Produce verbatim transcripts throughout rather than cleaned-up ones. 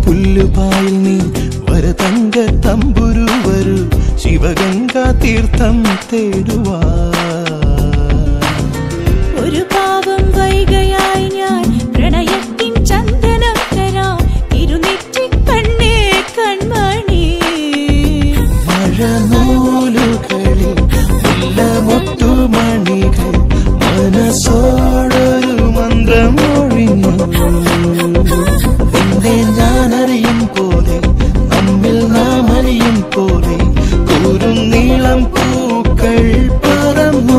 പുല്ലുപായിൽ നീ വരതങ്ക തമ്പുരു വരൂ ശിവഗംഗാ തീർത്ഥം തേടുവാ ഒരു പാവം വൈകയായി ഞാൻ പ്രണയത്തിൻ ചന്ദനം തരാം തിരുനെറ്റി കണ്ണേ കൺമണി മഴനൂലുകളിൽ മുല്ലമൊട്ടുമണികൾ മനസ്സോടൊരു മന്ത്രം ഒഴിഞ്ഞു എന്നെ ഞാനറിയും പോലെ നമ്മിൽ നാം അറിയും പോലെ കൂരും നീളം പൂക്കൾ പറന്നു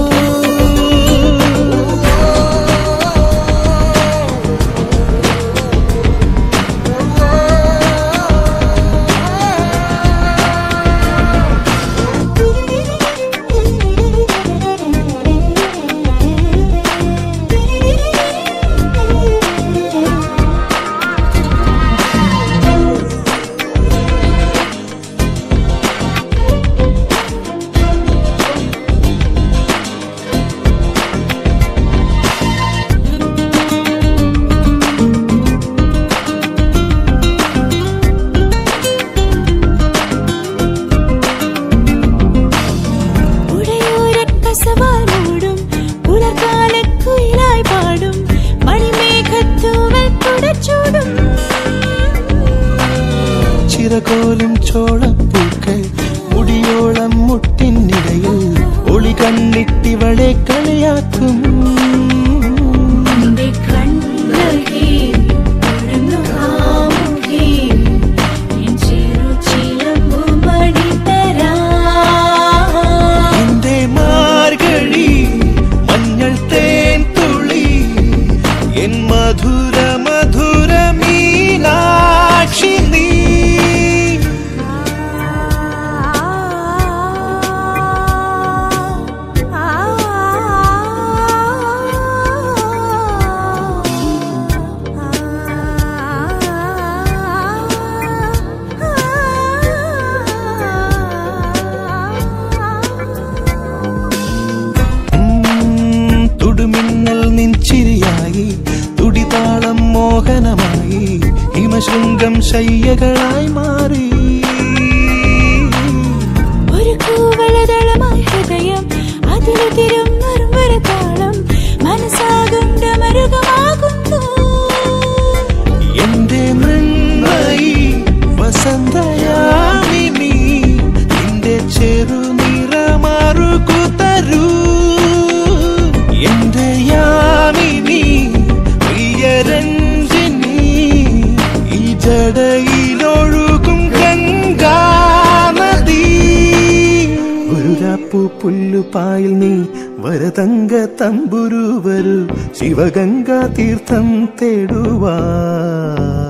ചിറകോലും ചോളപ്പൂക്കൾ മുടിയോളം മുട്ടിനിടയിൽ ഒളി കണ്ണിട്ടിവളെ കളിയാക്കും എന്റെ മാർഗഴി മഞ്ഞൾ തേൻ തുളി എൻ മധുര മധുര മീനാക്ഷി നീ ചിരിയായി തുടിതാളം മോഹനമായി ഹിമശൃംഗം ശയ്യകളായി മാറി ഒരു കൂവളതളമായി ഹൃദയം അതിരു തിരും മറുമരതാളം മനസ്സാകുണ്ട മരുകമാകുന്നു എന്റെ മൃണ്മയി വസന്തയാമിനി നിന്റെ ചെറുനിറമാറുകു തരൂ എന്റെ യാമിനി പ്രിയരഞ്ജിനി ഈ ജടയിലൊഴുകും ഗംഗാനദി ഗുരുരാപ്പു പുല്ലുപായിൽ നീ വരതങ്ക തമ്പുരു വരൂ ശിവഗംഗാ തീർത്ഥം തേടുവാ